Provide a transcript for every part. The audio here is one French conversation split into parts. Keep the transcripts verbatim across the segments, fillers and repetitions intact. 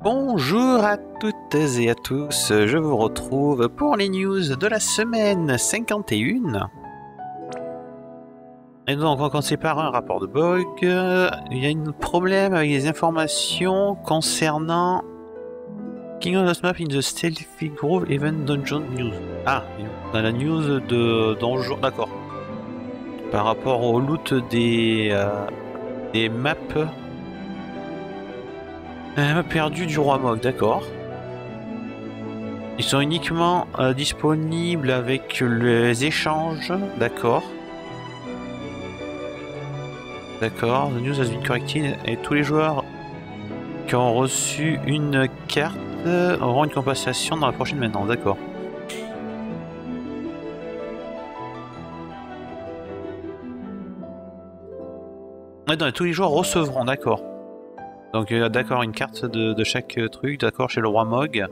Bonjour à toutes et à tous, je vous retrouve pour les news de la semaine cinquante et un. Et donc on va commencer par un rapport de bug. Il y a un problème avec les informations concernant King of Lost Map in the Stealthy Grove Event Dungeon News. Ah, dans la news de donjon, d'accord. Par rapport au loot des, euh, des maps euh, perdues du roi Mog, d'accord. Ils sont uniquement euh, disponibles avec les échanges, d'accord. D'accord, the news has been corrected et tous les joueurs qui ont reçu une carte auront une compensation dans la prochaine maintenance, d'accord. Ouais, non, tous les joueurs recevront, d'accord. Donc euh, d'accord, une carte de, de chaque truc, d'accord, chez le roi Mog.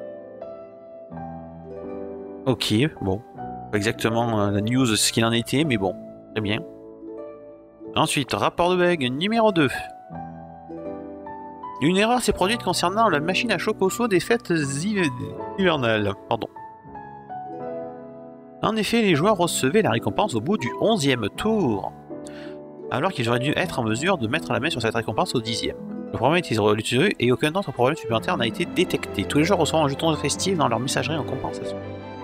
Ok, bon. Pas exactement euh, la news ce qu'il en était, mais bon, très bien. Ensuite, rapport de bug numéro deux. Une erreur s'est produite concernant la machine à chocoso des fêtes hivernales. Pardon. En effet, les joueurs recevaient la récompense au bout du onzième tour, alors qu'ils auraient dû être en mesure de mettre la main sur cette récompense au dixième. Le problème est résolu et aucun autre problème supplémentaire n'a été détecté. Tous les joueurs reçoivent un jeton festif dans leur messagerie en compensation.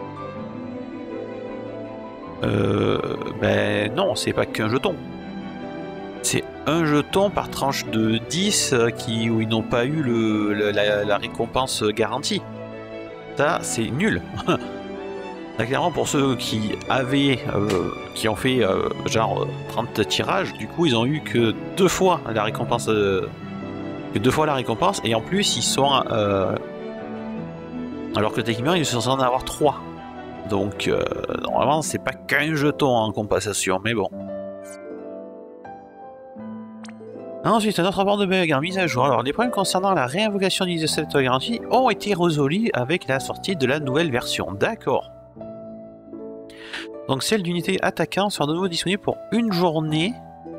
Euh... Ben non, c'est pas qu'un jeton. C'est un jeton par tranche de dix qui, où ils n'ont pas eu le, le, la, la récompense garantie. Ça, c'est nul. Là, clairement, pour ceux qui avaient, euh, qui ont fait euh, genre trente tirages, du coup, ils ont eu que deux fois la récompense, euh, que deux fois la récompense, et en plus, ils sont, euh, alors que techniquement, ils sont censés en avoir trois. Donc, euh, normalement, c'est pas qu'un jeton en compensation, mais bon. Ensuite, un autre rapport de bug en mise à jour. Alors, les problèmes concernant la réinvocation du dix-sept garantie ont été résolus avec la sortie de la nouvelle version. D'accord. Donc, celle d'unité attaquant sera de nouveau disponible pour une journée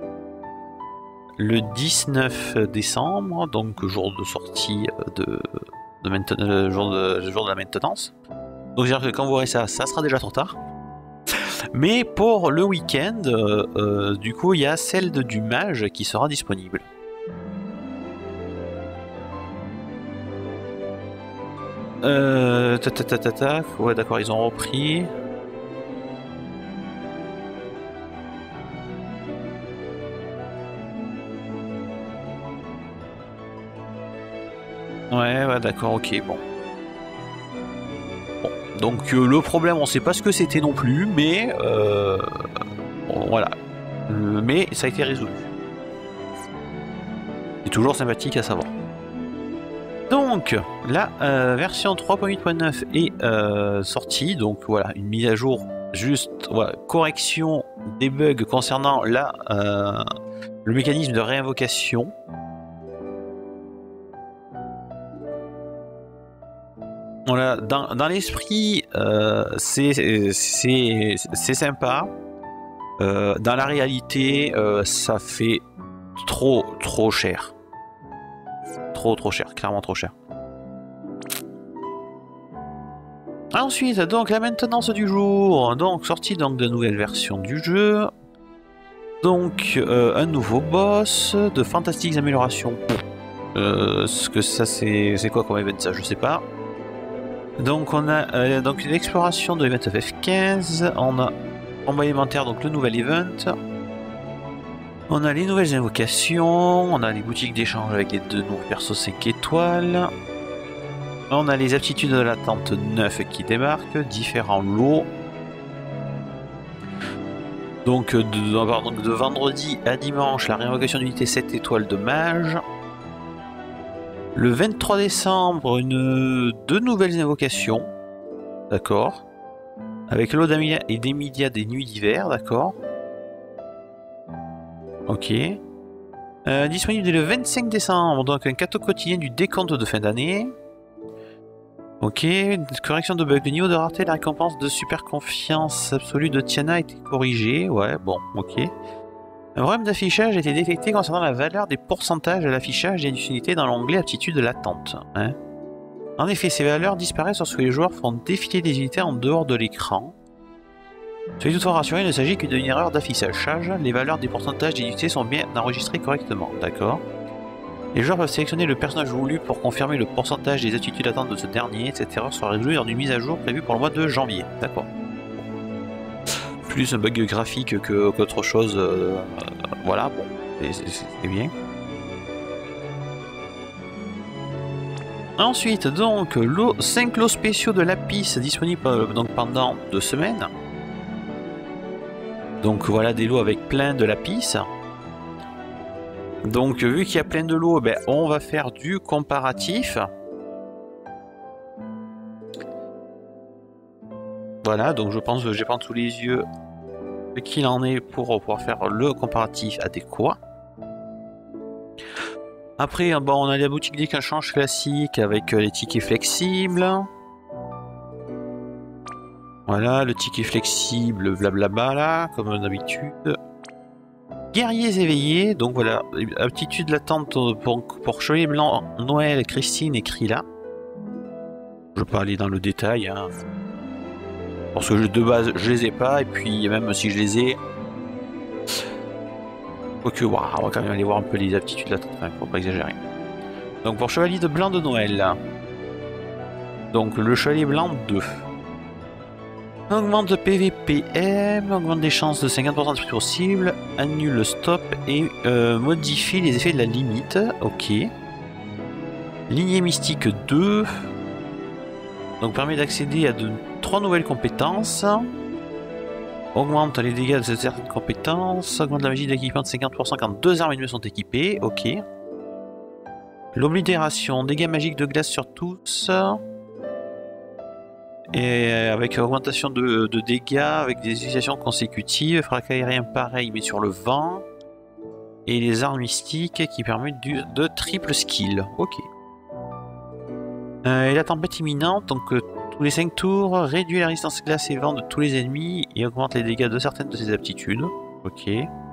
le dix-neuf décembre, donc jour de sortie de, de maintenance, le jour de, le jour de la maintenance. Donc, c'est-à-dire que quand vous aurez ça, ça sera déjà trop tard. Mais pour le week-end, euh, euh, du coup, il y a celle de, du mage qui sera disponible. Euh, ta ta ta ta ta. Ouais, d'accord, ils ont repris. Ouais, ouais, d'accord, ok, bon. Bon, donc euh, le problème, on sait pas ce que c'était non plus, mais euh, bon, voilà. Euh, mais ça a été résolu. C'est toujours sympathique à savoir. Donc, la euh, version trois point huit point neuf est euh, sortie, donc voilà, une mise à jour, juste voilà, correction des bugs concernant la, euh, le mécanisme de réinvocation. Voilà, dans, dans l'esprit, euh, c'est sympa. Euh, dans la réalité, euh, ça fait trop trop cher. Trop trop cher, clairement trop cher. Ensuite, donc la maintenance du jour. Donc, sortie donc de nouvelles versions du jeu. Donc, euh, un nouveau boss, de fantastiques améliorations. Euh, ce que ça c'est quoi comme event, ça je sais pas. Donc on a euh, donc l'exploration de l'event F quinze, on a combat élémentaire, donc le nouvel event. On a les nouvelles invocations, on a les boutiques d'échange avec les deux nouveaux persos cinq étoiles. On a les aptitudes de l'attente neuf qui débarquent, différents lots. Donc de, de, donc de vendredi à dimanche, la réinvocation d'unité sept étoiles de mage. Le vingt-trois décembre, une, deux nouvelles invocations, d'accord. Avec l'eau d'Amelia et d'Emilia des nuits d'hiver, d'accord. Ok. Euh, disponible dès le vingt-cinq décembre, donc un cadeau quotidien du décompte de fin d'année. Ok, correction de bug. Le niveau de rareté, la récompense de super confiance absolue de Tiana a été corrigée. Ouais, bon, ok. Un problème d'affichage a été détecté concernant la valeur des pourcentages de l'affichage des unités dans l'onglet aptitude latente. Hein. En effet, ces valeurs disparaissent lorsque les joueurs font défiler des unités en dehors de l'écran. Soyez toutefois rassurés, il ne s'agit que d'une erreur d'affichage. Les valeurs des pourcentages des unités sont bien enregistrées correctement. D'accord. Les joueurs peuvent sélectionner le personnage voulu pour confirmer le pourcentage des aptitudes latentes de ce dernier. Cette erreur sera résolue lors d'une mise à jour prévue pour le mois de janvier. D'accord. Plus un bug graphique qu'autre que, chose. Euh, euh, voilà, bon, c'est bien. Ensuite, donc, lot, cinq lots spéciaux de lapis disponibles euh, donc, pendant deux semaines. Donc voilà des lots avec plein de lapis. Donc vu qu'il y a plein de lots, ben, on va faire du comparatif. Voilà, donc je pense que j'ai pas sous les yeux ce qu'il en est pour pouvoir faire le comparatif adéquat. Après, bon, on a la boutique d'échange classique avec les tickets flexibles. Voilà, le ticket flexible, blablabla, là, comme d'habitude. Guerriers éveillés, donc voilà, aptitude latente pour, pour Chevalier Blanc, Noël, Christine et Krilla. Je vais pas aller dans le détail, hein. Parce que de base, je les ai pas, et puis même si je les ai... Quoique, wow, on va quand même aller voir un peu les aptitudes latentes, hein, faut pas exagérer. Donc pour Chevalier de Blanc de Noël. Donc le Chevalier Blanc deux. Augmente le P V P M, augmente les chances de cinquante pour cent de plus possible, annule le stop et euh, modifie les effets de la limite. Ok. Lignée mystique deux. Donc permet d'accéder à de, trois nouvelles compétences. Augmente les dégâts de certaines compétences. Augmente la magie d'équipement de cinquante pour cent quand deux armes ennemies sont équipées. Ok. L'oblitération, dégâts magiques de glace sur tous. Et avec augmentation de, de dégâts, avec des utilisations consécutives, frappe aérien pareil mais sur le vent. Et les armes mystiques qui permettent du, de triple skill. Ok. Euh, et la tempête imminente, donc euh, tous les cinq tours, réduit la résistance glace et vent de tous les ennemis et augmente les dégâts de certaines de ses aptitudes. Ok.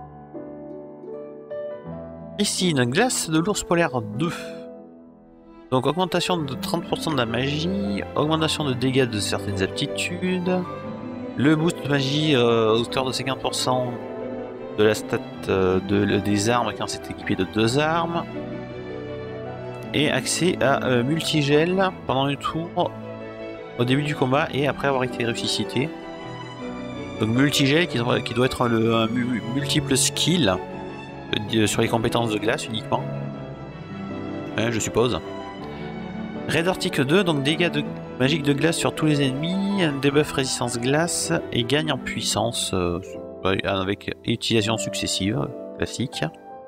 Ici, une glace de l'ours polaire deux. Donc augmentation de trente pour cent de la magie, augmentation de dégâts de certaines aptitudes, le boost de magie euh, à hauteur de cinquante pour cent de la stat euh, de, de, des armes quand c'est équipé de deux armes, et accès à euh, multigel pendant le tour au début du combat et après avoir été ressuscité. Donc multigel qui doit, qui doit être le un multiple skill euh, sur les compétences de glace uniquement, hein, je suppose. Raid Arctique deux, donc dégâts de magique de glace sur tous les ennemis, debuff résistance glace et gagne en puissance euh, avec utilisation successive, classique.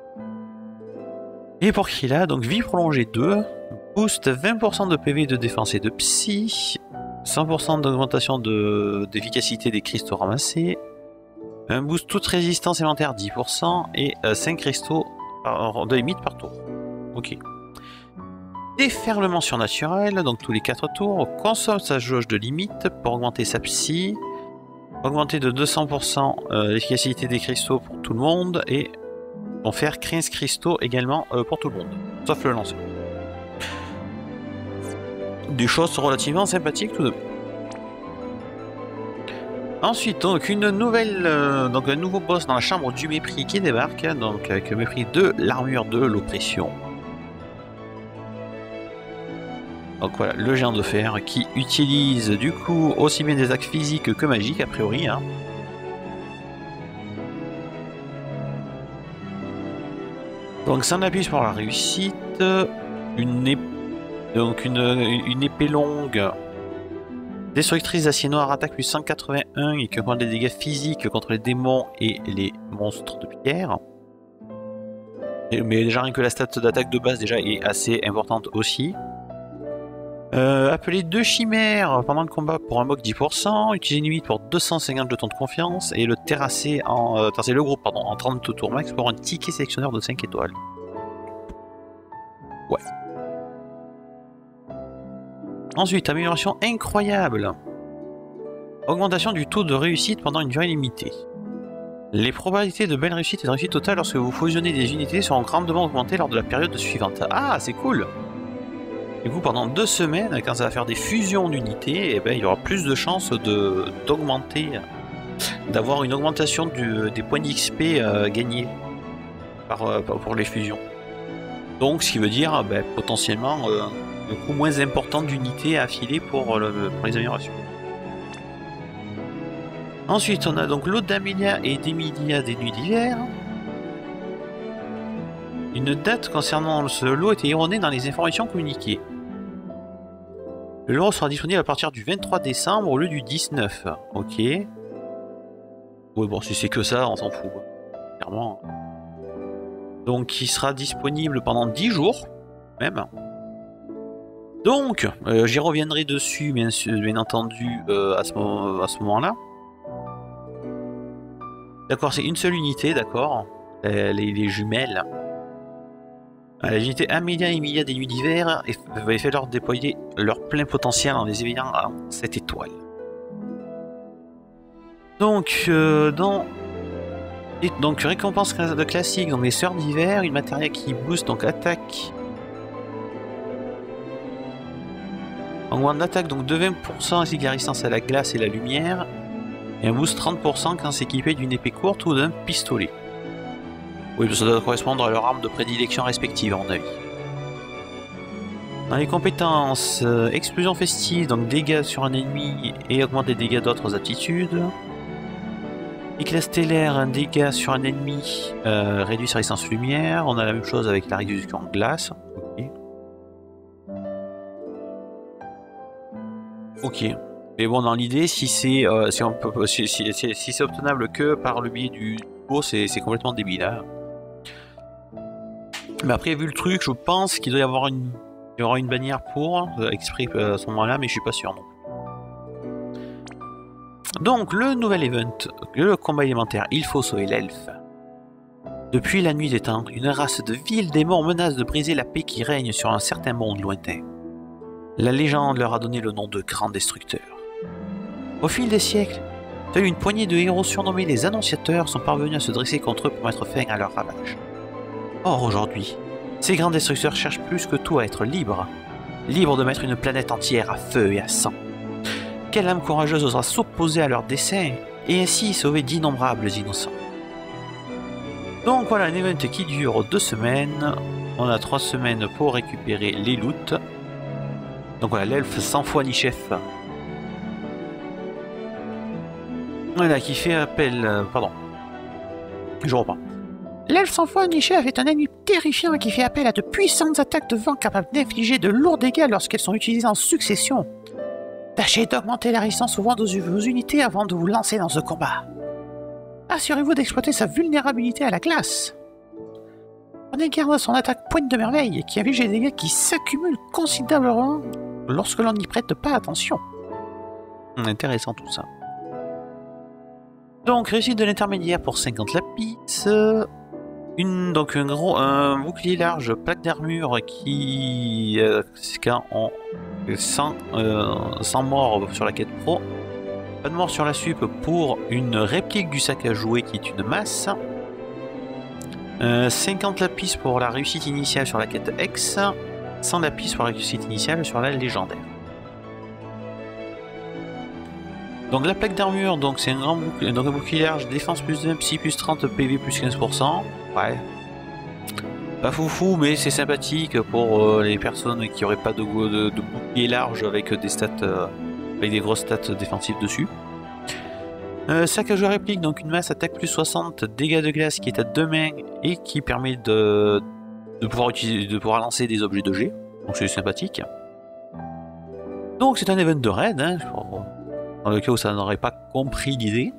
Et pour Krilla, donc vie prolongée deux, boost vingt pour cent de P V de défense et de psy, cent pour cent d'augmentation d'efficacité des cristaux ramassés, un boost toute résistance élémentaire dix pour cent et euh, cinq cristaux par, de limite par tour. Ok. Déferlement surnaturel, donc tous les quatre tours, consomme sa jauge de limite pour augmenter sa psy, augmenter de deux cents pour cent euh, l'efficacité des cristaux pour tout le monde et en faire quinze cristaux également euh, pour tout le monde, sauf le lancer. Des choses relativement sympathiques tout de même. Ensuite, donc une nouvelle, euh, donc un nouveau boss dans la chambre du mépris qui débarque, donc avec le mépris de l'armure de l'oppression. Donc voilà, le géant de fer qui utilise du coup aussi bien des actes physiques que magiques a priori. Hein. Donc ça en appuie pour la réussite. Une, ép donc une, une épée longue. Destructrice d'acier noir attaque plus cent quatre-vingt-un et qui augmente des dégâts physiques contre les démons et les monstres de pierre. Mais déjà rien que la stat d'attaque de base déjà est assez importante aussi. Euh, appeler deux chimères pendant le combat pour un mock dix pour cent, utiliser une limite pour deux cent cinquante jetons de confiance et le terrasser en euh, terrasser le groupe pardon, en trente tours max pour un ticket sélectionneur de cinq étoiles. Ouais. Ensuite, amélioration incroyable. Augmentation du taux de réussite pendant une durée limitée. Les probabilités de belle réussite et de réussite totale lorsque vous fusionnez des unités seront grandement augmentées lors de la période suivante. Ah, c'est cool! Du coup, pendant deux semaines, quand ça va faire des fusions d'unités, eh ben, il y aura plus de chances de, d'augmenter, d'avoir une augmentation du, des points d'X P euh, gagnés par, euh, pour les fusions. Donc, ce qui veut dire ben, potentiellement euh, un coût moins important d'unités à affiler pour, le, pour les améliorations. Ensuite, on a donc l'eau d'Amélia et d'Emilia des Nuits d'hiver. Une date concernant ce lot était erronée dans les informations communiquées. Le lot sera disponible à partir du vingt-trois décembre au lieu du dix-neuf. Ok. Oui, bon, si c'est que ça, on s'en fout. Clairement. Donc, il sera disponible pendant dix jours, même. Donc, euh, j'y reviendrai dessus, bien, bien entendu, euh, à ce, à ce moment-là. D'accord, c'est une seule unité, d'accord. Euh, les, les jumelles. Les unités Amélia et Emilia des Nuits d'hiver va fait leur déployer leur plein potentiel en les éveillant à cette étoile. Donc, euh, dans... Et donc, récompense de classique, donc les sœurs d'hiver, une matériel qui booste, donc attaque. Augmente d'attaque donc de vingt pour cent ainsi que la résistance à la glace et la lumière. Et un boost trente pour cent quand c'est équipé d'une épée courte ou d'un pistolet. Oui, ça doit correspondre à leur arme de prédilection respective, à mon avis. Dans les compétences, euh, explosion festive, donc dégâts sur un ennemi et augmente les dégâts d'autres aptitudes. Éclat stellaire, un dégât sur un ennemi, euh, réduit sa résistance lumière. On a la même chose avec la réduction en glace. Ok. Ok. Mais bon, dans l'idée, si c'est euh, si on peut, si, si, si, si c'est obtenable que par le biais du boss, c'est complètement débile. Hein. Mais après, vu le truc, je pense qu'il doit y avoir une, il y aura une bannière pour euh, exprès à ce moment-là, mais je suis pas sûr non. Donc, le nouvel event, le combat élémentaire, il faut sauver l'elfe. Depuis la nuit des temps, une race de vils démons menace de briser la paix qui règne sur un certain monde lointain. La légende leur a donné le nom de grands destructeurs. Au fil des siècles, seuls une poignée de héros surnommés les Annonciateurs sont parvenus à se dresser contre eux pour mettre fin à leurs ravages. Or aujourd'hui, ces grands destructeurs cherchent plus que tout à être libres, libres de mettre une planète entière à feu et à sang. Quelle âme courageuse osera s'opposer à leurs desseins et ainsi sauver d'innombrables innocents? Donc voilà un event qui dure deux semaines, on a trois semaines pour récupérer les loots. Donc voilà, l'elfe sans foi ni chef. Voilà, qui fait appel... Euh, pardon. Je reprends. L'elfe sans foi ni chef est un ennemi terrifiant qui fait appel à de puissantes attaques de vent capables d'infliger de lourds dégâts lorsqu'elles sont utilisées en succession. Tâchez d'augmenter la résistance au vent de vos unités avant de vous lancer dans ce combat. Assurez-vous d'exploiter sa vulnérabilité à la glace. Prenez garde à son attaque pointe de merveille qui inflige des dégâts qui s'accumulent considérablement lorsque l'on n'y prête pas attention. Intéressant tout ça. Donc, réussite de l'intermédiaire pour cinquante lapis. Une, donc un gros un bouclier large, plaque d'armure qui euh, quand on cent, euh, cent morts sur la quête pro. Pas de mort sur la sup pour une réplique du sac à jouer qui est une masse. Euh, cinquante lapis pour la réussite initiale sur la quête X. cent lapis pour la réussite initiale sur la légendaire. Donc la plaque d'armure, donc c'est un grand bouclier, donc un bouclier large, défense plus vingt, psy plus trente, P V plus quinze pour cent. Ouais. Pas foufou, mais c'est sympathique pour euh, les personnes qui n'auraient pas de, de, de bouclier large avec des stats, euh, avec des grosses stats défensives dessus. Euh, sac à jouer réplique, donc une masse attaque plus soixante, dégâts de glace qui est à deux mains et qui permet de, de, pouvoir, utiliser, de pouvoir lancer des objets de jet. Donc c'est sympathique. Donc c'est un event de raid, hein, pour, dans le cas où ça n'aurait pas compris l'idée.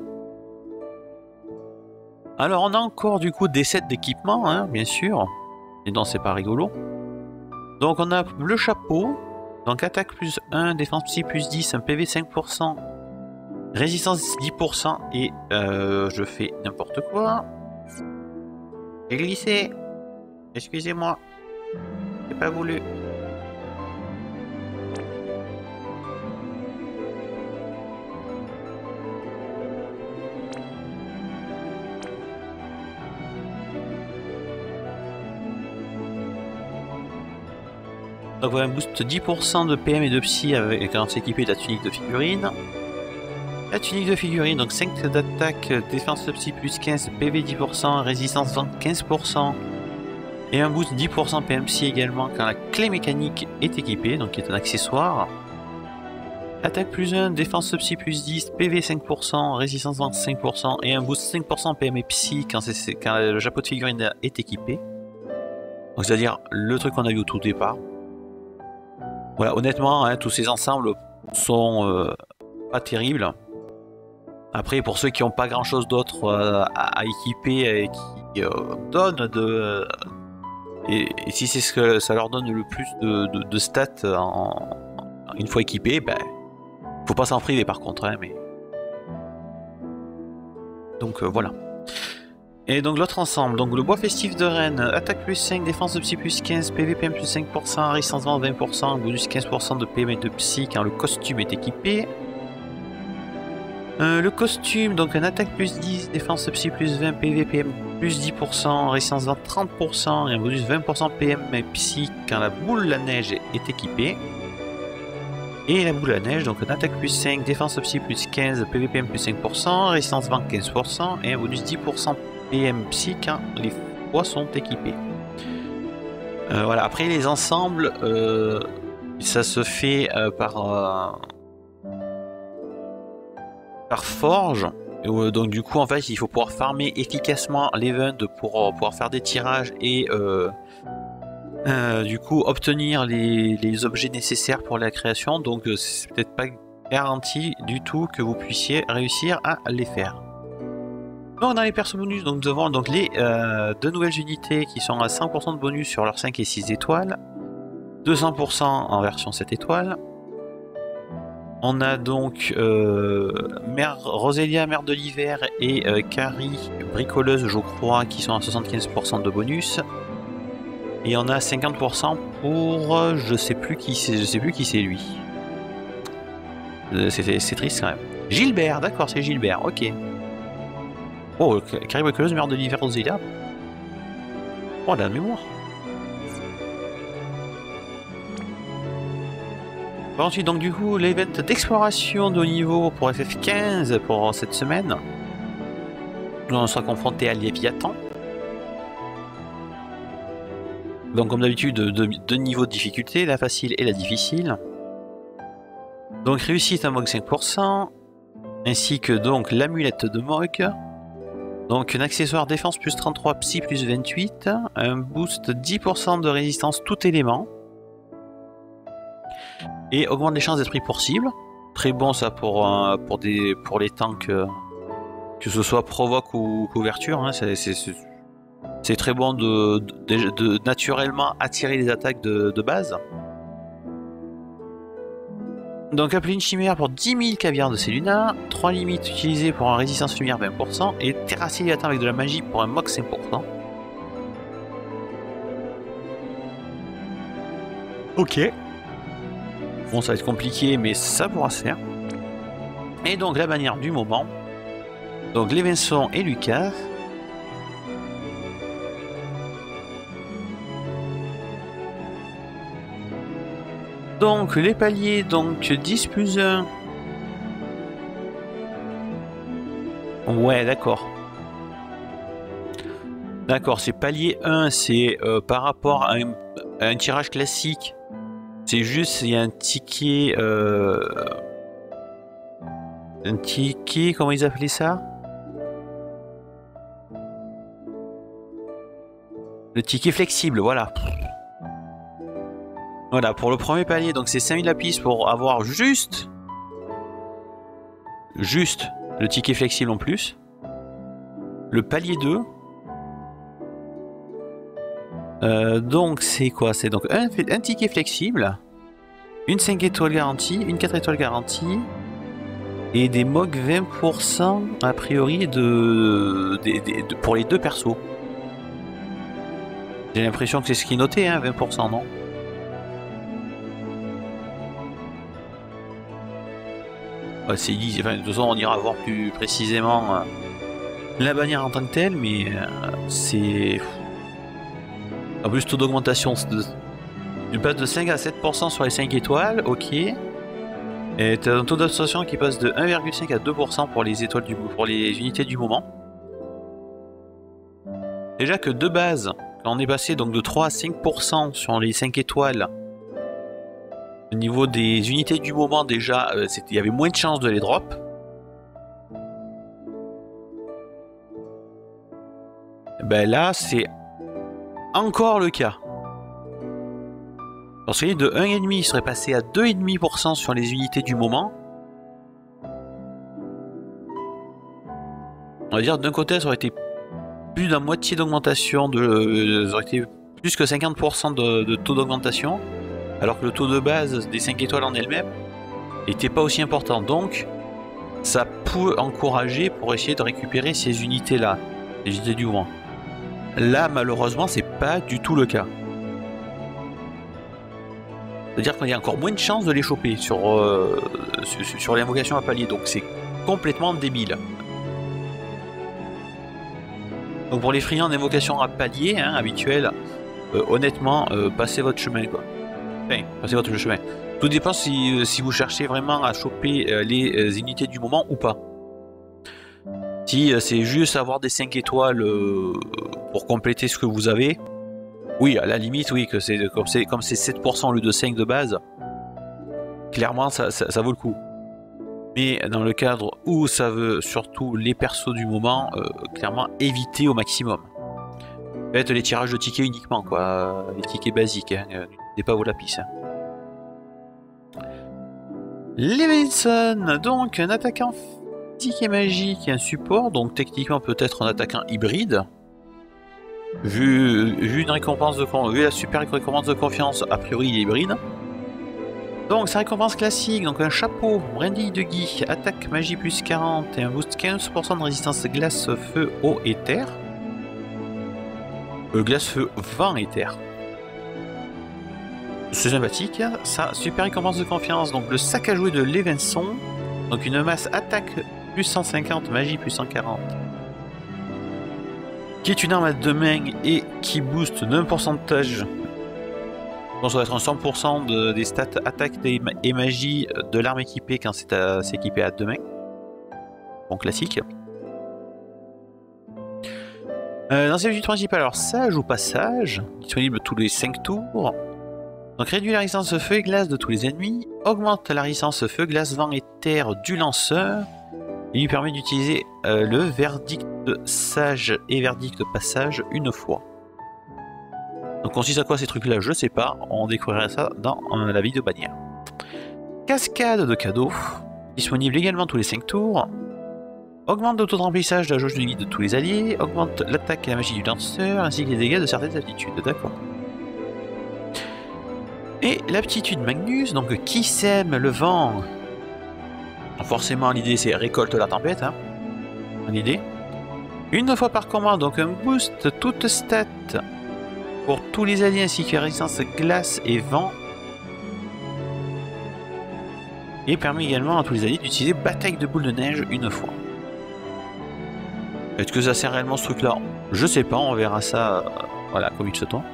Alors on a encore du coup des sets d'équipement, hein, bien sûr. Et donc c'est pas rigolo. Donc on a le chapeau. Donc attaque plus un, défense psy plus dix, un P V cinq pour cent, résistance dix pour cent et euh, je fais n'importe quoi. J'ai glissé. Excusez-moi. J'ai pas voulu. Donc voilà, un boost dix pour cent de P M et de Psy avec, quand on s'équipé de la tunique de figurine. La tunique de figurine, donc cinq d'attaque, défense de Psy plus quinze, P V dix pour cent, résistance vente quinze pour cent. Et un boost dix pour cent P M Psy également quand la clé mécanique est équipée, donc qui est un accessoire. Attaque plus un, défense Psy plus dix, P V cinq pour cent, résistance vente cinq pour cent et un boost cinq pour cent P M et Psy quand, quand le chapeau de figurine est équipé. Donc c'est-à-dire le truc qu'on a vu au tout départ. Voilà, honnêtement, hein, tous ces ensembles sont euh, pas terribles. Après, pour ceux qui n'ont pas grand-chose d'autre euh, à, à équiper et qui euh, donnent de... Et, et si c'est ce que ça leur donne le plus de, de, de stats en, une fois équipés, ben, faut pas s'en priver par contre, hein, mais... Donc euh, voilà. Et donc l'autre ensemble, donc le bois festif de Rennes, attaque plus cinq, défense de Psy plus quinze, P V P M plus cinq pour cent, résistance vente vingt pour cent, bonus quinze pour cent de P M et de Psy quand le costume est équipé. Euh, le costume, donc un attaque plus dix, défense Psy plus vingt, P V P M plus dix pour cent, résistance vente trente pour cent et un bonus vingt pour cent P M et Psy quand la boule à neige est équipée. Et la boule à neige, donc un attaque plus cinq, défense Psy plus quinze, P V P M plus cinq pour cent, résistance vente quinze pour cent et un bonus dix pour cent P M Psy quand les fois sont équipés. Euh, voilà, après les ensembles, euh, ça se fait euh, par... Euh, par forge, donc du coup en fait il faut pouvoir farmer efficacement l'event pour euh, pouvoir faire des tirages et euh, euh, du coup obtenir les, les objets nécessaires pour la création, donc euh, c'est peut-être pas garanti du tout que vous puissiez réussir à les faire. Donc dans les persos bonus, donc, nous avons donc les euh, deux nouvelles unités qui sont à cent pour cent de bonus sur leurs cinq et six étoiles, deux cents pour cent en version sept étoiles. On a donc euh, Mère Rosélia, Mère de l'hiver et euh, Carrie, bricoleuse je crois, qui sont à soixante-quinze pour cent de bonus. Et on a cinquante pour cent pour euh, je sais plus qui c'est, je sais plus qui c'est lui. Euh, c'est triste quand même. Gilbert, d'accord, c'est Gilbert, ok. Oh, Carrie bricoleuse, Mère de l'hiver, Rosélia. Oh, la mémoire. Ensuite, donc du coup, l'event d'exploration de haut niveau pour F F quinze pour cette semaine. Nous on sera confronté à Léviathan. Donc comme d'habitude, deux, deux niveaux de difficulté, la facile et la difficile. Donc réussite à Mog cinq pour cent, ainsi que donc l'amulette de Mog. Donc un accessoire défense plus trente-trois, Psy plus vingt-huit, un boost dix pour cent de résistance tout élément. Et augmente les chances d'être pris pour cible. Très bon ça pour, euh, pour, des, pour les tanks, euh, que ce soit provoque ou couverture. Hein, c'est très bon de, de, de naturellement attirer les attaques de, de base. Donc appeler une chimère pour dix mille caviars de Celluna, trois limites utilisées pour un résistance lumière vingt pour cent et terrasser Léviathan avec de la magie pour un Mog cinq pour cent. Ok. Bon, ça va être compliqué, mais ça pourra se faire. Et donc la bannière du moment. Donc les Vincent et Lucas. Donc les paliers, donc dix plus un. Ouais, d'accord. D'accord, c'est palier un, c'est euh, par rapport à un, à un tirage classique. C'est juste, il y a un ticket... Euh, un ticket, comment ils appelaient ça? Le ticket flexible, voilà. Voilà, pour le premier palier, donc c'est cinq mille lapis pour avoir juste... Juste le ticket flexible en plus. Le palier deux... Euh, donc c'est quoi? C'est donc un, un ticket flexible, une cinq étoiles garantie, une quatre étoiles garantie et des Mog vingt pour cent a priori de, de, de, de pour les deux persos. J'ai l'impression que c'est ce qui est noté, hein, vingt pour cent, non? Ouais, c'est dit, enfin, de toute façon on ira voir plus précisément euh, la bannière en tant que telle, mais euh, c'est... En plus, taux d'augmentation Tu passes de cinq à sept pour cent sur les cinq étoiles, ok. Et tu as un taux d'absorption qui passe de un virgule cinq à deux pour cent pour les étoiles du pour les unités du moment. Déjà que de base, quand on est passé donc de trois à cinq pour cent sur les cinq étoiles, au niveau des unités du moment déjà, euh, il y avait moins de chances de les drop. Ben là, c'est encore le cas. Parce que de un virgule cinq, il serait passé à deux virgule cinq pour cent sur les unités du moment. On va dire d'un côté, ça aurait été plus de la moitié d'augmentation, de, euh, ça aurait été plus que cinquante pour cent de, de taux d'augmentation, alors que le taux de base des cinq étoiles en elle-même n'était pas aussi important. Donc, ça peut encourager pour essayer de récupérer ces unités-là, les unités du moment. Là, malheureusement, c'est pas du tout le cas. C'est-à-dire qu'il y a encore moins de chances de les choper sur, euh, sur, sur l'invocation à palier, donc c'est complètement débile. Donc pour les friands d'invocation à palier hein, habituels, euh, honnêtement, euh, passez votre chemin quoi. Enfin, passez votre chemin. Tout dépend si, si vous cherchez vraiment à choper euh, les euh, unités du moment ou pas. Si euh, c'est juste avoir des cinq étoiles euh, pour compléter ce que vous avez, oui, à la limite, oui, que c'est comme c'est comme c'est sept pour cent au lieu de cinq de base, clairement ça, ça, ça vaut le coup. Mais dans le cadre où ça veut surtout les persos du moment, euh, clairement éviter au maximum. Faites les tirages de tickets uniquement, quoi, les tickets basiques, hein, n'utilisez pas vos lapis. Hein. Levinson, donc un attaquant physique et magique et un support, donc techniquement peut-être un attaquant hybride. Vu, vu, une récompense de, vu la super récompense de confiance, a priori il est hybride. Donc sa récompense classique, donc un chapeau, brindille de Guy, attaque magie plus quarante et un boost quinze pour cent de résistance glace, feu, eau et terre. Euh, glace, feu, vent et terre. C'est sympathique. Sa super récompense de confiance, donc le sac à jouer de Levinson, donc une masse attaque plus cent cinquante, magie plus cent quarante. Qui est une arme à deux mains et qui booste d'un pourcentage. Donc ça va être un cent pour cent de, des stats attaque et magie de l'arme équipée quand c'est équipé à deux mains. Bon classique. Euh, dans ses objectifs principales, alors sage ou passage, disponible tous les cinq tours. Donc réduit la résistance feu et glace de tous les ennemis, augmente la résistance feu, glace, vent et terre du lanceur. Il lui permet d'utiliser euh, le verdict sage et verdict passage une fois. Donc consiste à quoi ces trucs là, je sais pas, on découvrirait ça dans euh, la vidéo bannière. Cascade de cadeaux, disponible également tous les cinq tours. Augmente le taux de remplissage de la jauge de vie de tous les alliés, augmente l'attaque et la magie du lanceur, ainsi que les dégâts de certaines aptitudes, d'accord. Et l'aptitude Magnus, donc qui sème le vent. Forcément l'idée c'est récolte la tempête, hein. L'idée. Une fois par commande, donc un boost toute stat pour tous les alliés ainsi que la résistance glace et vent. Et permet également à tous les alliés d'utiliser bataille de boules de neige une fois. Est-ce que ça sert réellement ce truc là? Je sais pas, on verra ça euh, voilà, comme il se tend.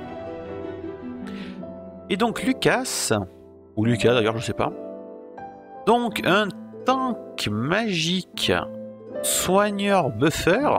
Et donc Lucas, ou Lucas d'ailleurs, je sais pas. Donc un tank magique soigneur buffer.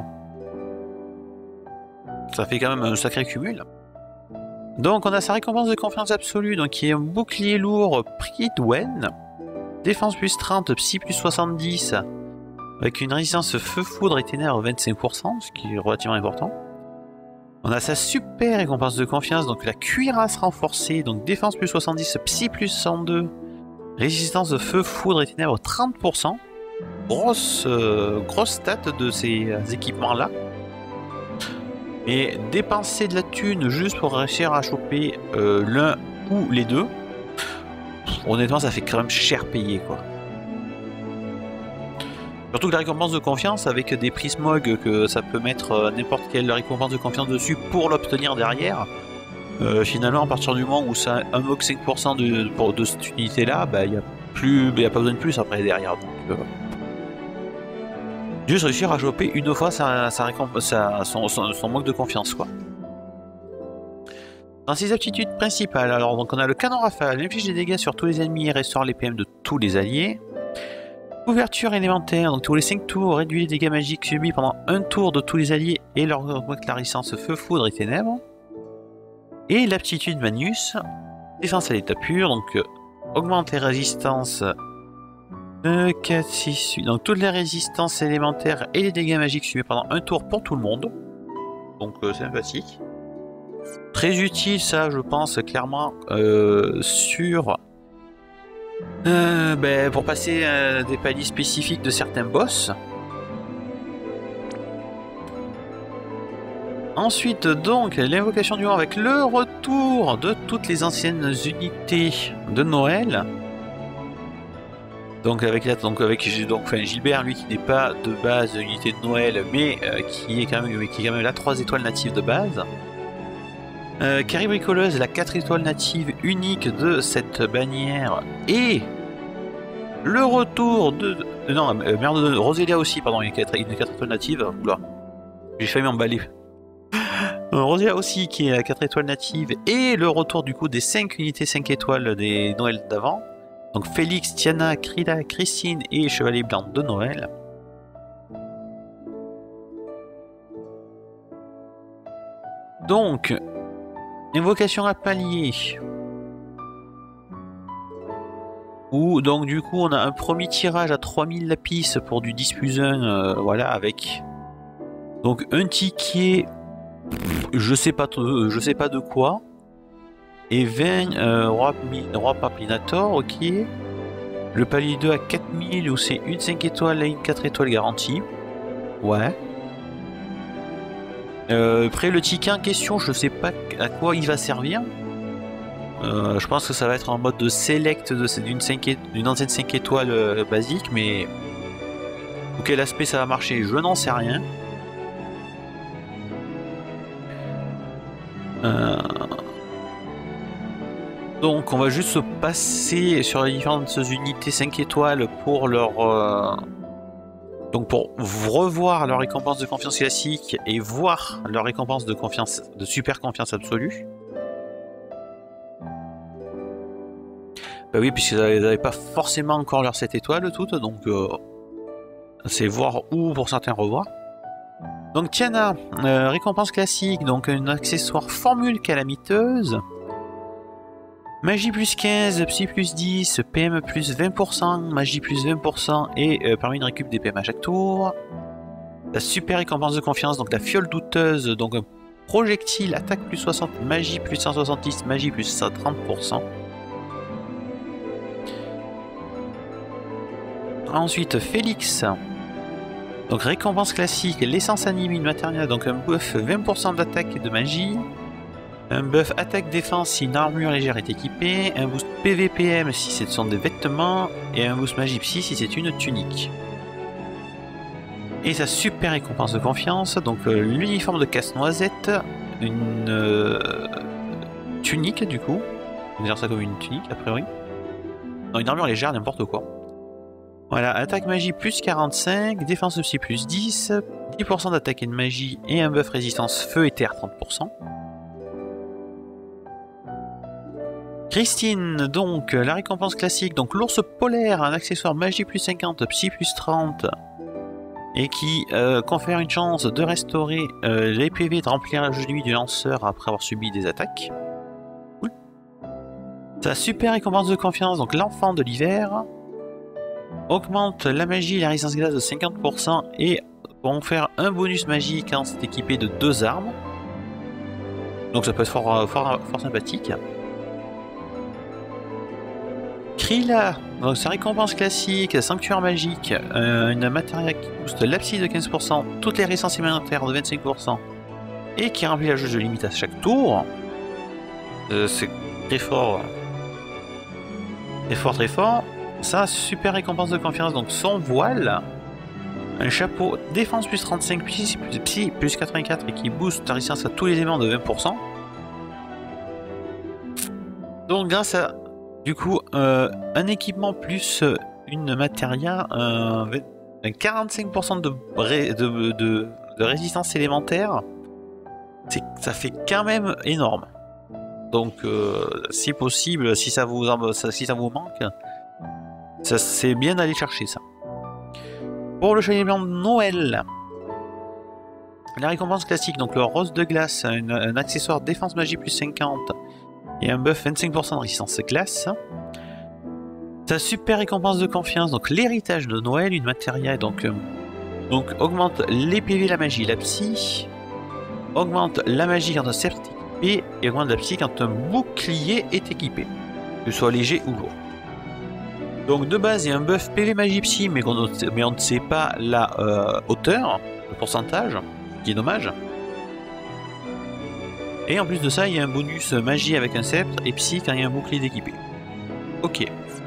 Ça fait quand même un sacré cumul. Donc on a sa récompense de confiance absolue, donc qui est un bouclier lourd Pridwen. Défense plus trente, psy plus soixante-dix. Avec une résistance feu, foudre et ténèbres vingt-cinq pour cent, ce qui est relativement important. On a sa super récompense de confiance, donc la cuirasse renforcée, donc défense plus soixante-dix, psy plus cent deux. Résistance de feu, foudre et ténèbres trente pour cent. Grosse, euh, grosse stat de ces euh, équipements-là. Et dépenser de la thune juste pour réussir à choper euh, l'un ou les deux, honnêtement, ça fait quand même cher payé, quoi. Surtout que la récompense de confiance, avec des prismogs que ça peut mettre euh, n'importe quelle récompense de confiance dessus pour l'obtenir derrière, euh, finalement, à partir du moment où ça invoque cinq pour cent de, de, de cette unité-là, bah, il n'y a, plus, y a pas besoin de plus après derrière. Donc, euh, juste réussir à choper une fois sa, sa, sa, son, son, son manque de confiance, quoi. Dans ses aptitudes principales, alors donc on a le canon rafale, inflige des dégâts sur tous les ennemis et restaure les P M de tous les alliés. Couverture élémentaire, donc tous les cinq tours, réduit les dégâts magiques subis pendant un tour de tous les alliés et leur augmente la résistance feu, foudre et ténèbres. Et l'aptitude Magnus, défense à l'état pur, donc euh, augmente les résistances de quatre, six, huit, donc toutes les résistances élémentaires et les dégâts magiques subis pendant un tour pour tout le monde. Donc euh, sympathique. Très utile ça je pense clairement euh, sur euh, ben, pour passer euh, des paliers spécifiques de certains boss. Ensuite donc l'invocation du vent avec le retour de toutes les anciennes unités de Noël. Donc avec la, donc avec donc enfin, Gilbert lui qui n'est pas de base unité de Noël mais euh, qui est quand même qui est quand même la trois étoiles native de base. Euh, Carrie Bricoleuse, la quatre étoiles native unique de cette bannière, et le retour de... de non, euh, merde, de Roselia aussi, pardon, une quatre étoiles native. Oula, j'ai failli m'emballer. euh, Roselia aussi, qui est la quatre étoiles native, et le retour du coup des cinq unités cinq étoiles des Noëls d'avant. Donc Félix, Tiana, Krila, Christine et Chevalier Blanc de Noël. Donc... invocation à palier. Où donc du coup on a un premier tirage à trois mille lapis pour du dix plus un, euh, voilà, avec donc un ticket, je sais pas, je sais pas de quoi, et vingt euh, roi, roi Paplinator, ok. Le palier deux à quatre mille où c'est une cinq étoiles et une quatre étoiles garantie. Ouais. Euh, après le ticket en question, je sais pas à quoi il va servir. Euh, je pense que ça va être en mode de select d'une ancienne cinq étoiles euh, basique, mais pour quel aspect ça va marcher, je n'en sais rien. Euh... Donc on va juste se passer sur les différentes unités cinq étoiles pour leur... Euh... Donc pour revoir leur récompense de confiance classique et voir leur récompense de confiance, de super confiance absolue. Bah oui, puisqu'ils n'avaient pas forcément encore leur sept étoiles toutes, donc euh, c'est voir ou pour certains revoir. Donc Tiana, euh, récompense classique, donc un accessoire formule calamiteuse. Magie plus quinze, Psy plus dix, P M plus vingt pour cent, Magie plus vingt pour cent et euh, permet une récup des P M à chaque tour. La super récompense de confiance, donc la fiole douteuse, donc un projectile, attaque plus soixante, Magie plus cent soixante-dix, Magie plus trente pour cent. Ensuite Félix, donc récompense classique, l'essence anime une matérielle, donc un buff vingt pour cent d'attaque et de magie. Un buff attaque-défense si une armure légère est équipée, un boost P V P M si ce sont des vêtements, et un boost magie psy si c'est une tunique. Et sa super récompense de confiance, donc euh, l'uniforme de casse-noisette, une euh, tunique du coup, on va dire ça comme une tunique a priori. Non, une armure légère, n'importe quoi. Voilà, attaque magie plus quarante-cinq, défense psy plus dix, dix pour cent d'attaque et de magie, et un buff résistance feu et terre trente pour cent. Christine, donc la récompense classique, donc l'ours polaire, un accessoire magie plus cinquante, psy plus trente, et qui euh, confère une chance de restaurer euh, les P V de remplissage de nuit du lanceur après avoir subi des attaques. Cool. Sa super récompense de confiance, donc l'enfant de l'hiver, augmente la magie et la résistance glace de cinquante pour cent et confère un bonus magie quand c'est équipé de deux armes. Donc ça peut être fort, fort, fort sympathique. Krila, donc sa récompense classique, sanctuaire magique, euh, une matériel qui booste l'abside de quinze pour cent, toutes les résistances élémentaires de vingt-cinq pour cent et qui remplit la jauge de limite à chaque tour. Euh, C'est très fort. Très fort, très fort. Ça, super récompense de confiance, donc son voile, un chapeau défense plus trente-cinq, psy plus, psy plus quatre-vingt-quatre et qui booste la résistance à tous les éléments de vingt pour cent. Donc grâce à du coup euh, un équipement plus une matéria, euh, un quarante-cinq pour cent de, de, de, de résistance élémentaire, ça fait quand même énorme. Donc, euh, si possible, si ça vous, en, si ça vous manque, ça c'est bien d'aller chercher ça. Pour le chevalier blanc de Noël, la récompense classique, donc le rose de glace, une, un accessoire défense magie plus cinquante et un buff vingt-cinq pour cent de résistance glace. Sa super récompense de confiance, donc l'héritage de Noël, une matérielle, donc, euh, donc augmente les P V, la magie, la psy, augmente la magie quand un sceptre est équipé et augmente la psy quand un bouclier est équipé, que ce soit léger ou lourd. Donc de base il y a un buff P V magie psy mais, on, mais on ne sait pas la euh, hauteur, le pourcentage, ce qui est dommage. Et en plus de ça il y a un bonus magie avec un sceptre et psy quand il y a un bouclier d'équipé. Ok.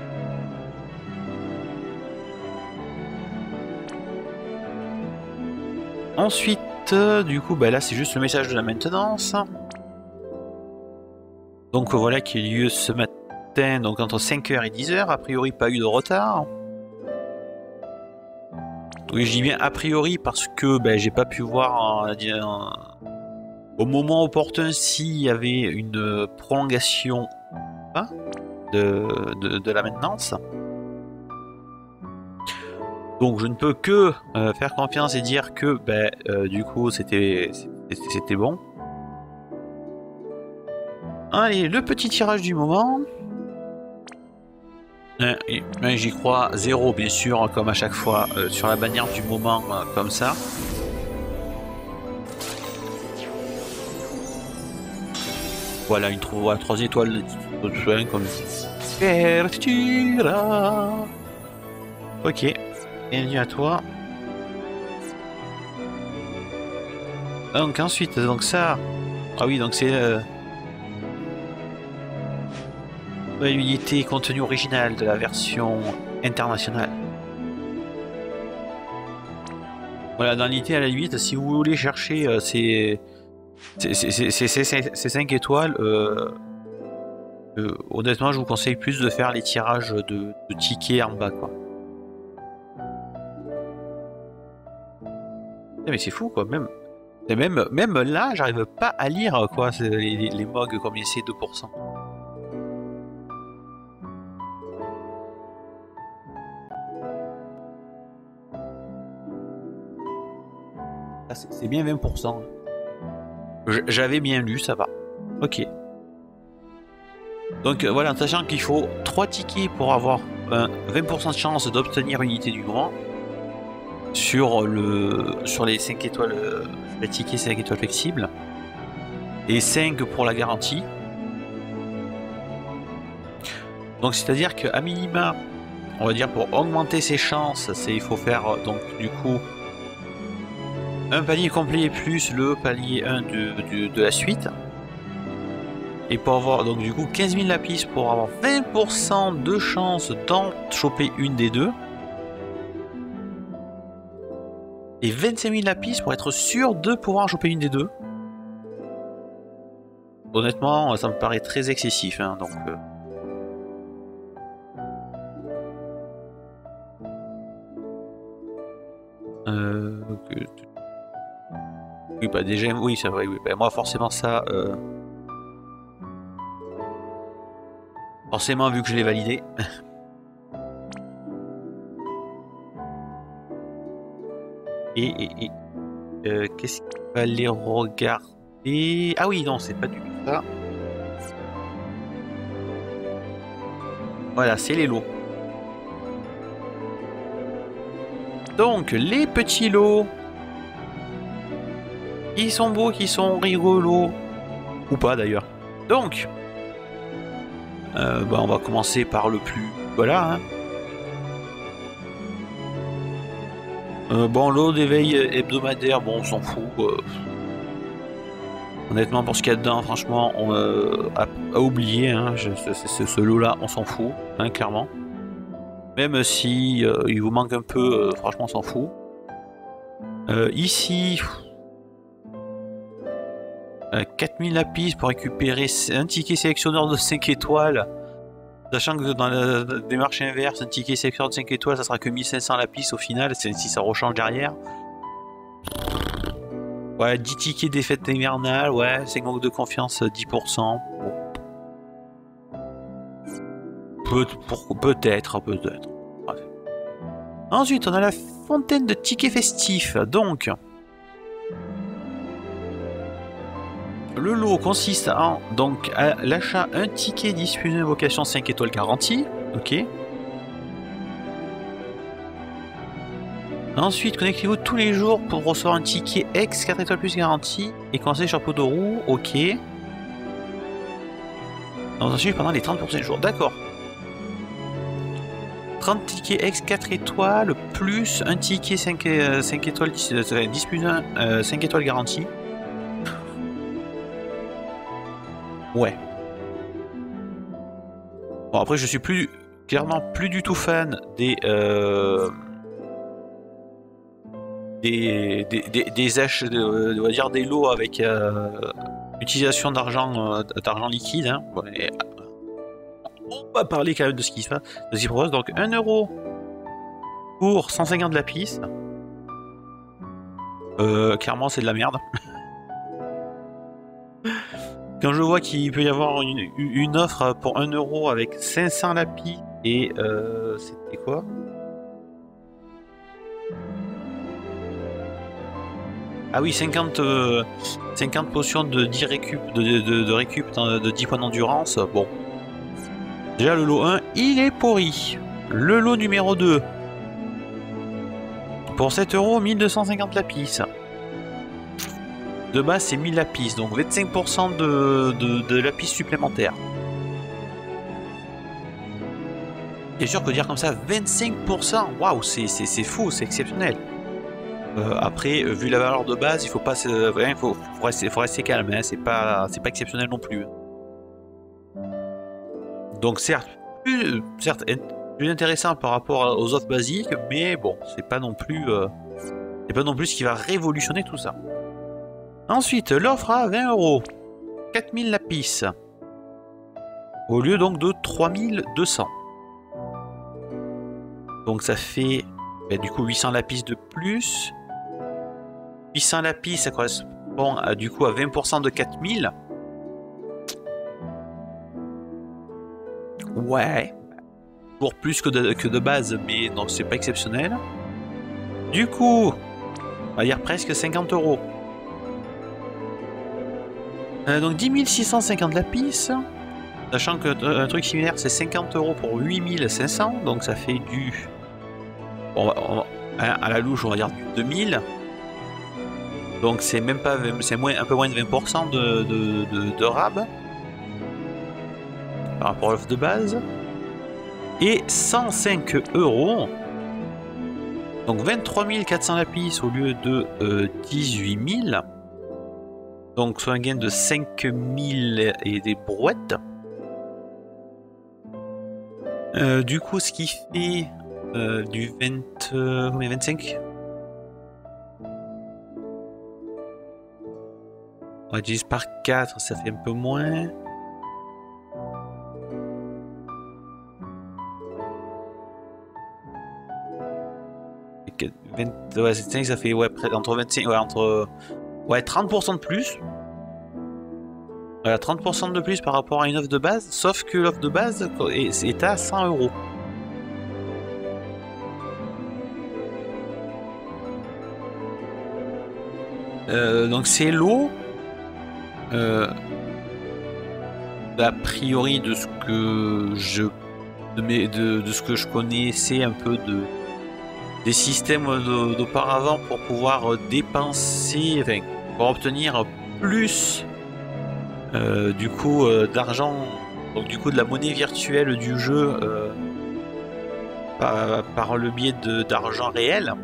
Ensuite, euh, du coup, bah là c'est juste le message de la maintenance. Donc voilà qui a lieu ce matin. Donc entre cinq heures et dix heures, a priori pas eu de retard. Oui, je dis bien a priori parce que ben, j'ai pas pu voir euh, euh, au moment opportun s'il y avait une prolongation hein, de, de, de la maintenance. Donc je ne peux que euh, faire confiance et dire que ben, euh, du coup c'était c'était bon. Allez, le petit tirage du moment. Euh, J'y crois, zéro bien sûr, comme à chaque fois, euh, sur la bannière du moment, euh, comme ça. Voilà, une trois, trois étoiles de soin, comme Pertura. Ok, bienvenue à toi. Donc ensuite, donc ça... Ah oui, donc c'est... Euh... unité et contenu original de la version internationale. Voilà, dans l'unité à la limite, si vous voulez chercher euh, ces, ces, ces, ces, ces, ces cinq étoiles, euh, euh, honnêtement, je vous conseille plus de faire les tirages de, de tickets en bas, quoi. Mais c'est fou, quoi. Même, même, même là, j'arrive pas à lire, quoi, les, les mogs comme c'est deux pour cent. C'est bien vingt pour cent. J'avais bien lu, ça va. Ok. Donc voilà, en sachant qu'il faut trois tickets pour avoir un vingt pour cent de chance d'obtenir une unité du moment sur, le, sur les cinq étoiles, les tickets cinq étoiles flexibles, et cinq pour la garantie. Donc c'est-à-dire qu'à minima, on va dire pour augmenter ses chances, il faut faire donc du coup un palier complet plus le palier un de, de, de la suite. Et pour avoir donc du coup quinze mille lapis pour avoir vingt pour cent de chance d'en choper une des deux. Et vingt-cinq mille lapis pour être sûr de pouvoir choper une des deux. Honnêtement, ça me paraît très excessif. Hein, donc, euh... Euh, okay. Oui, bah déjà, oui, c'est vrai. Oui. Bah, moi, forcément, ça. Euh... Forcément, vu que je l'ai validé. et et, et euh, qu'est-ce qu'il va les regarder? Ah oui, non, c'est pas du tout ça. Voilà, c'est les lots. Donc, les petits lots. Qui sont beaux, qui sont rigolos. Ou pas d'ailleurs. Donc, euh, bah, on va commencer par le plus... Voilà. Hein. Euh, bon, lot d'éveil hebdomadaire, bon, on s'en fout. Euh... Honnêtement, pour ce qu'il y a dedans, franchement, on euh, a, a oublié. Hein, je, ce, ce, ce lot-là, on s'en fout, hein, clairement. Même si euh, il vous manque un peu, euh, franchement, on s'en fout. Euh, ici, euh, quatre mille lapis pour récupérer un ticket sélectionneur de cinq étoiles. Sachant que dans la démarche inverse, un ticket sélectionneur de cinq étoiles, ça sera que mille cinq cents lapis au final, si ça rechange derrière. Ouais, dix tickets défaite hivernale, ouais, cinq manques de confiance, dix pour cent. Bon. Peut- pour- Peut-être, peut-être. Bref. Ensuite, on a la fontaine de tickets festifs. Donc, le lot consiste en donc à l'achat un ticket diffusé invocation cinq étoiles garantie. Ok. Ensuite, connectez-vous tous les jours pour recevoir un ticket X quatre étoiles plus garantie et commencer sur chapeau de roue. Ok. Ensuite, pendant les trente prochains jours. D'accord. trente tickets X quatre étoiles plus un ticket cinq, euh, cinq étoiles dix, euh, dix plus un euh, cinq étoiles garantie. Ouais. Bon, après, je suis plus clairement plus du tout fan des euh, des des des, des achats, de, on va dire des lots avec euh, utilisation d'argent euh, d'argent liquide. Hein. Bon, et, on va parler quand même de ce qui se passe, de ce qui propose. Donc un euro pour cent cinquante lapis. Euh, clairement, c'est de la merde. Quand je vois qu'il peut y avoir une, une offre pour un euro avec cinq cents lapis et euh, c'était quoi? Ah oui, cinquante, euh, cinquante potions de dix récup, de, de, de récup de dix points d'endurance. Bon. Déjà le lot un, il est pourri. Le lot numéro deux. Pour sept euros, mille deux cent cinquante lapis. De base, c'est mille lapis, donc vingt-cinq pour cent de, de, de lapis supplémentaires. Et sûr que dire comme ça, vingt-cinq pour cent, waouh, c'est fou, c'est exceptionnel. Euh, après, vu la valeur de base, il faut pas, il faut, faut, rester, faut rester calme, hein, c'est pas, c'est pas exceptionnel non plus. Donc certes, plus, certes, plus intéressant par rapport aux offres basiques, mais bon, c'est pas non plus, euh, c'est pas non plus ce qui va révolutionner tout ça. Ensuite, l'offre à vingt euros, quatre mille lapis, au lieu donc de trois mille deux cents. Donc ça fait ben, du coup huit cents lapis de plus. huit cents lapis, ça correspond à, du coup à vingt pour cent de quatre mille. Ouais, pour plus que de, que de base, mais non, c'est pas exceptionnel. Du coup, on va dire presque cinquante euros. Euh, donc dix mille six cent cinquante lapis, sachant que euh, un truc similaire c'est cinquante euros pour huit mille cinq cents, donc ça fait du... Bon, on va, on va, à la louche on va dire du deux mille, donc c'est même pas, c'est moins, un peu moins de vingt pour cent de, de, de, de rab par rapport à l'offre de base, et cent cinq euros, donc vingt-trois mille quatre cents lapis au lieu de euh, dix-huit mille. Donc soit un gain de cinq mille et des brouettes. Euh, du coup, ce qui fait euh, du vingt... Euh, combien, vingt-cinq? On va diviser par quatre, ça fait un peu moins. vingt, ouais, cinq, ça fait ouais, entre vingt-cinq... Ouais, entre... Ouais, trente pour cent de plus. Voilà, trente pour cent de plus par rapport à une offre de base, sauf que l'offre de base est, est à cent euros. Euh, donc c'est l'eau. Euh, a priori de ce que je de, mes, de, de ce que je connaissais un peu de des systèmes d'auparavant pour pouvoir dépenser, enfin, pour obtenir plus euh, du coup euh, d'argent, donc du coup de la monnaie virtuelle du jeu euh, par, par le biais d'argent réel.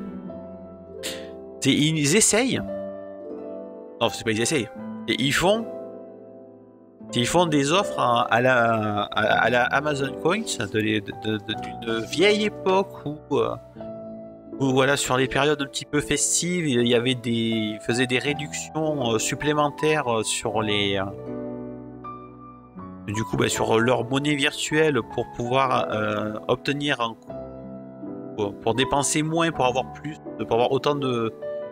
Ils essayent, non c'est pas ils essayent, et ils font ils font des offres à, à la à, à la Amazon Coins d'une de, de, de, vieille époque où euh, Où, voilà, sur les périodes un petit peu festives, il y avait des, ils faisaient des réductions euh, supplémentaires euh, sur les, euh, du coup, bah, sur leur monnaie virtuelle pour pouvoir euh, obtenir un coup, pour, pour dépenser moins, pour avoir plus, pour avoir autant de,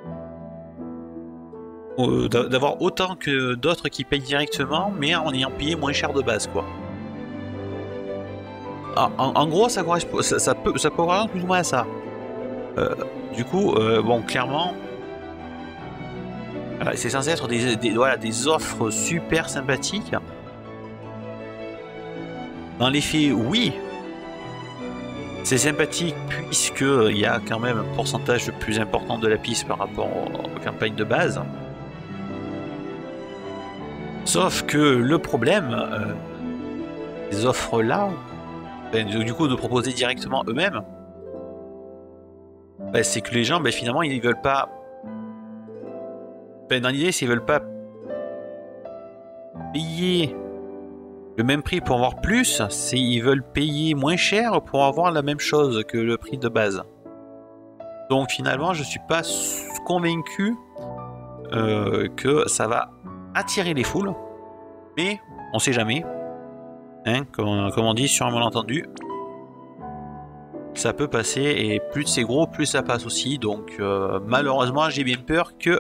euh, d'avoir autant que d'autres qui payent directement, mais en ayant payé moins cher de base, quoi. en, en gros, ça correspond, ça, ça peut, ça peut correspondre plus ou moins à ça. Euh, du coup, euh, bon, clairement, euh, c'est censé être des, des, voilà, des offres super sympathiques. Dans les faits, oui, c'est sympathique puisqu'il y a quand même un pourcentage plus important de la piste par rapport aux, aux campagnes de base. Sauf que le problème, euh, ces offres-là, ben, du coup de proposer directement eux-mêmes, ben, c'est que les gens, ben, finalement, ils veulent pas... Ben, dans l'idée, s'ils veulent pas payer le même prix pour avoir plus, c'est ils veulent payer moins cher pour avoir la même chose que le prix de base. Donc finalement, je suis pas convaincu euh, que ça va attirer les foules, mais on sait jamais. Hein, comme, comme on dit sur un malentendu, ça peut passer, et plus c'est gros, plus ça passe aussi. Donc euh, malheureusement, j'ai bien peur que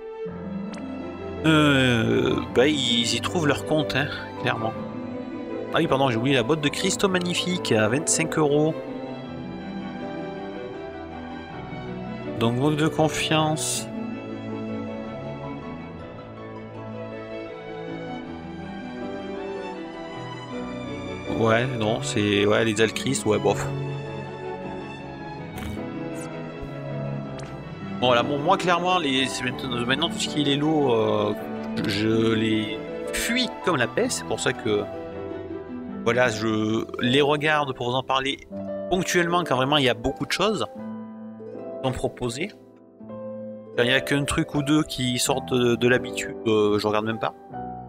euh, bah, ils y trouvent leur compte, hein, clairement. Ah oui, pardon, j'ai oublié la botte de cristaux magnifique à vingt-cinq euros. Donc, vote de confiance. Ouais, non, c'est... Ouais, les Alchrist, ouais, bof. Bon, voilà, bon, moi, clairement, les... maintenant, maintenant, tout ce qui est les lots, euh, je les fuis comme la peste. C'est pour ça que... Voilà, je les regarde pour vous en parler ponctuellement quand vraiment il y a beaucoup de choses qui sont proposées. Quand il n'y a qu'un truc ou deux qui sortent de, de l'habitude, euh, je regarde même pas.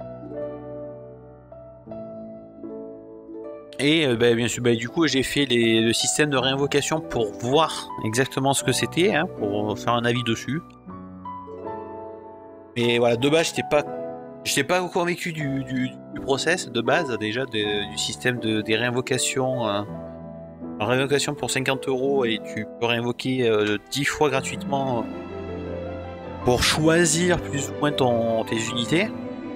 Et euh, bah, bien sûr, bah, du coup j'ai fait les, le système de réinvocation pour voir exactement ce que c'était, hein, pour faire un avis dessus. Mais voilà, de base j'étais pas J'étais pas convaincu du, du, du process de base déjà de, du système de, des réinvocations. Euh, réinvocation pour cinquante euros et tu peux réinvoquer euh, dix fois gratuitement pour choisir plus ou moins ton, tes unités.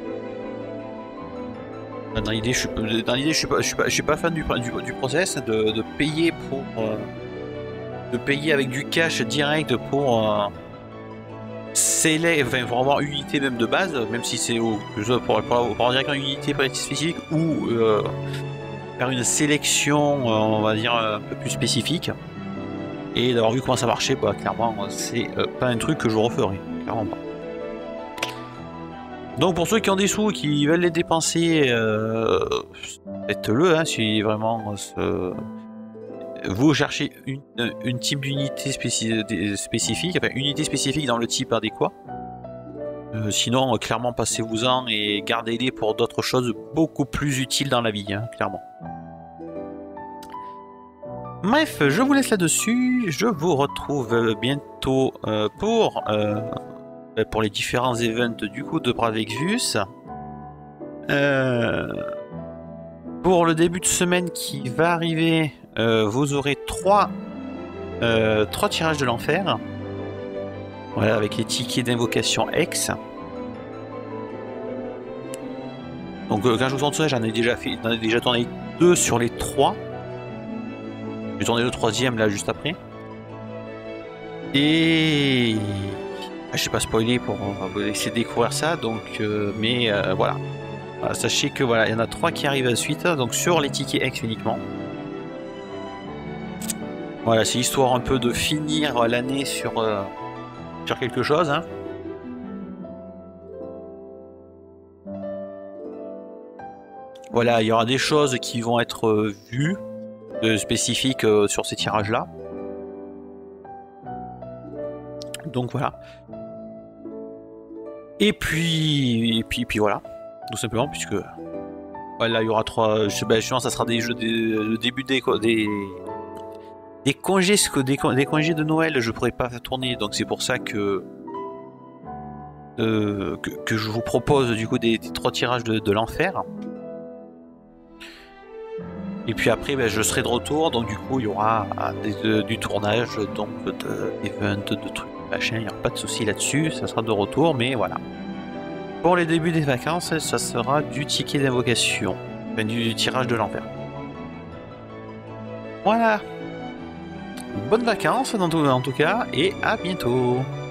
Dans l'idée, je suis, dans l'idée, je suis pas, je suis pas, je suis pas fan du, du, du process de, de payer pour, euh, de payer avec du cash direct pour. Euh, Enfin, pour avoir une unité même de base, même si c'est pour, pour, pour avoir directement une unité spécifique ou euh, faire une sélection, euh, on va dire, un peu plus spécifique. Et d'avoir vu comment ça marchait, bah, clairement, c'est euh, pas un truc que je referai, clairement pas. Donc pour ceux qui ont des sous et qui veulent les dépenser, euh, faites-le, hein, si vraiment euh, vous cherchez une, une type d'unité spéci spécifique, enfin une unité spécifique dans le type adéquat. Euh, sinon, euh, clairement, passez-vous-en et gardez-les pour d'autres choses beaucoup plus utiles dans la vie, hein, clairement. Bref, je vous laisse là-dessus. Je vous retrouve bientôt euh, pour, euh, pour les différents events du coup de Bravexvius. Euh, pour le début de semaine qui va arriver, Euh, vous aurez trois, euh, trois tirages de l'enfer. Voilà, avec les tickets d'invocation X. Donc euh, quand je vous montre ça, j'en ai déjà fait, j'en ai déjà tourné deux sur les trois. J'ai tourné le troisième là juste après. Et je sais pas spoiler pour vous laisser découvrir ça. Donc, euh, mais euh, voilà. Voilà. Sachez que voilà, il y en a trois qui arrivent à la suite. Donc sur les tickets X uniquement. Voilà, c'est histoire un peu de finir l'année sur, euh, sur quelque chose. Hein. Voilà, il y aura des choses qui vont être euh, vues, euh, spécifiques euh, sur ces tirages-là. Donc voilà. Et puis, et puis, et puis voilà, tout simplement, puisque voilà, il y aura trois. Je sais pas, ça sera des jeux, des, le début des, des Des congés, des, des congés de Noël, je pourrais pas tourner, donc c'est pour ça que, euh, que que je vous propose du coup des, des trois tirages de, de l'enfer. Et puis après, ben, je serai de retour, donc du coup il y aura des, de, du tournage, donc d'events, de, de trucs, machin, il n'y aura pas de souci là-dessus, ça sera de retour, mais voilà. Pour les débuts des vacances, ça sera du ticket d'invocation, enfin, du, du tirage de l'enfer. Voilà. Bonnes vacances en tout, en tout cas, et à bientôt.